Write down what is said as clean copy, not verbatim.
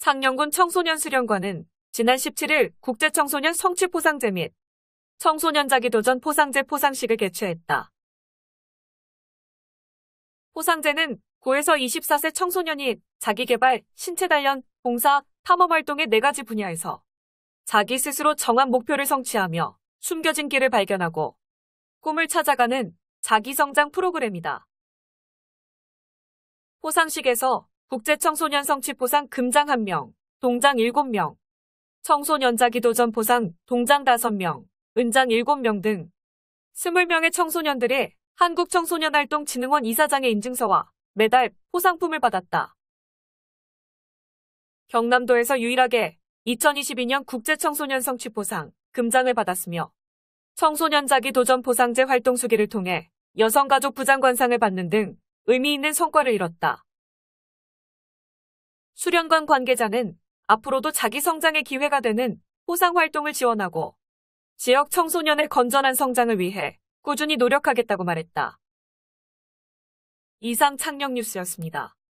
창녕군 청소년 수련관은 지난 17일 국제청소년 성취 포상제 및 청소년 자기도전 포상제 포상식을 개최했다. 포상제는 9에서 24세 청소년이 자기개발, 신체 단련, 봉사, 탐험 활동의 4가지 분야에서 자기 스스로 정한 목표를 성취하며 숨겨진 길을 발견하고 꿈을 찾아가는 자기성장 프로그램이다. 포상식에서 국제청소년 성취 포상 금장 1명, 동장 7명, 청소년 자기도전 포상 동장 5명, 은장 7명 등 20명의 청소년들이 한국청소년활동진흥원 이사장의 인증서와 메달, 포상품을 받았다. 경남도에서 유일하게 2022년 국제청소년 성취 포상 금장을 받았으며 청소년 자기도전 포상제 활동 수기를 통해 여성가족 부장관상을 받는 등 의미 있는 성과를 이뤘다. 수련관 관계자는 앞으로도 자기 성장의 기회가 되는 포상 활동을 지원하고 지역 청소년의 건전한 성장을 위해 꾸준히 노력하겠다고 말했다. 이상 창녕 뉴스였습니다.